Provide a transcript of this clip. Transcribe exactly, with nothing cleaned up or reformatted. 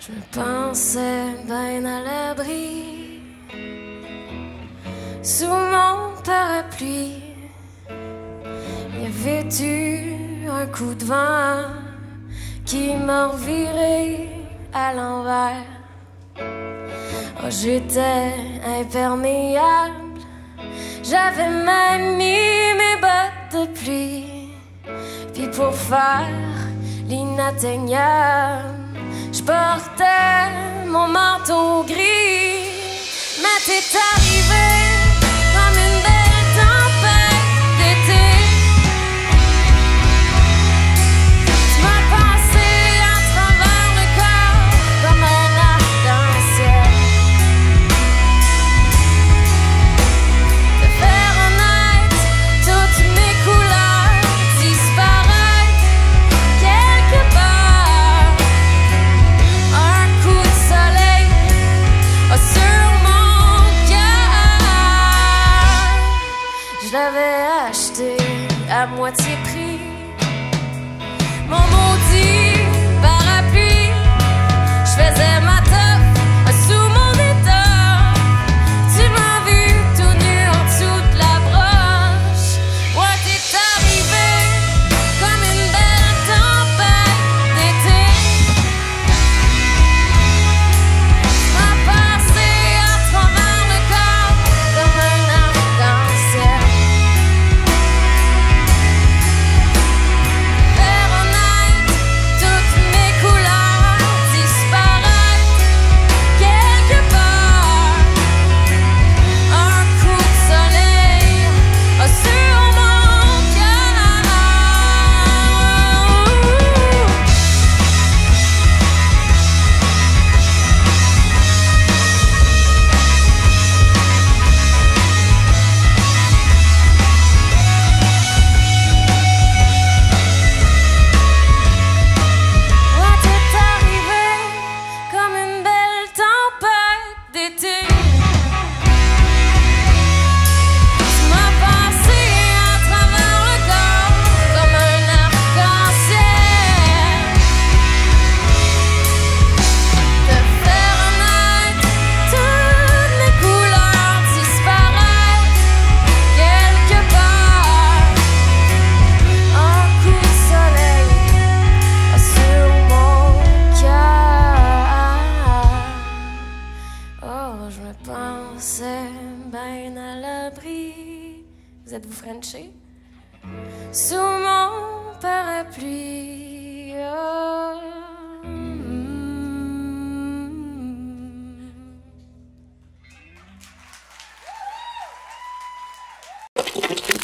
Je me pensais ben à l'abri sous mon parapluie. Y avait-tu un coup de vent qui m'a reviré à l'envers? Oh, j'étais imperméable, j'avais même mis mes bottes de pluie. Puis pour faire l'inatteignable, je portais mon manteau gris. Mais t'es arrivé comme une belle tempête d'été. Tu m'as passé à travers le corps comme un arc-en-ciel. De faire renaître toutes mes couleurs, disparaître quelque part. Un coup de soleil sur mon cœur. Je l'avais acheté à moitié prix, mon maudit parapluie. Je faisais ma teuf sous mon étoffe. Tu m'as vu tout nu en dessous de la broche. Ouais, t'es arrivé comme une belle tempête d'été. Tu m'as passé à travers le corps comme un arc-en-ciel. Faire renaître toutes mes couleurs, disparaître quelque part. Un coup de soleil sur mon cœur. Ouais, t'es arrivé comme une belle tempête d'été. Tu m'as passé à travers le corps comme un arc-en-ciel. De faire renaître toutes mes couleurs, disparaître quelque part. Un coup de soleil sur mon cœur. Oh, je me pensais ben à l'abri. Vous êtes-vous frenché? Sous mon parapluie. Oh, mm.